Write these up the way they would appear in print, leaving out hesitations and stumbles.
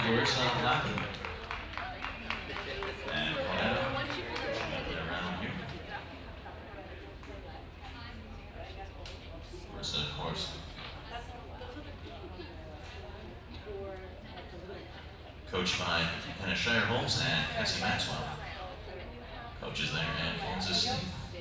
Larissa Lockie. And Cornetto, she'll around here. Larissa, of course, coached by Hannah Shire-Holmes and Cassie Maxwell. Coaches there at Kansas State.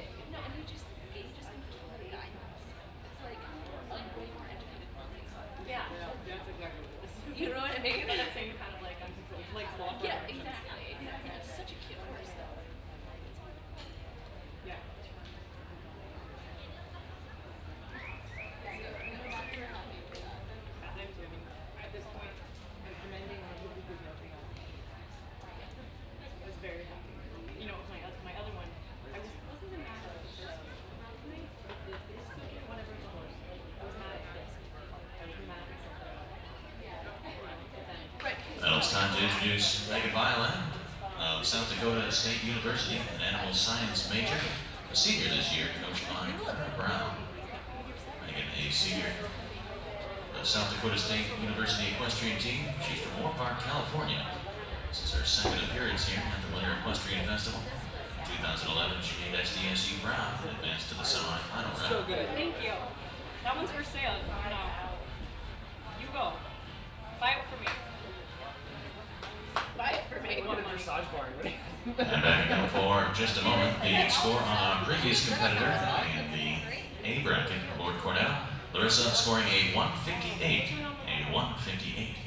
You know what I mean? That same kind of like uncontrolled, like sloth. Yeah, exactly. It's such a cute horse, though. Yeah. At this point, I'm commending on who did nothing else. I was very happy. You know, my other one, I wasn't mad at the first one. Whatever it was, I was mad at this. I was mad at something. Now it's time to introduce Megan Violin of South Dakota State University, an animal science major, a senior this year, coached by Clara Brown. Megan, a senior, the South Dakota State University equestrian team. She's from Moorpark, California. This is her second appearance here at the Winter Equestrian Festival. In 2011, she made SDSU Brown and advanced to the semi-final round. So good. Thank you. That one's for sale. No. You go. Buy it for me. Buy it for me. What a massage bar. And backing up for just a moment, the score on our previous competitor in the A bracket, Lord Cornetto. Larissa scoring a 158. A 158.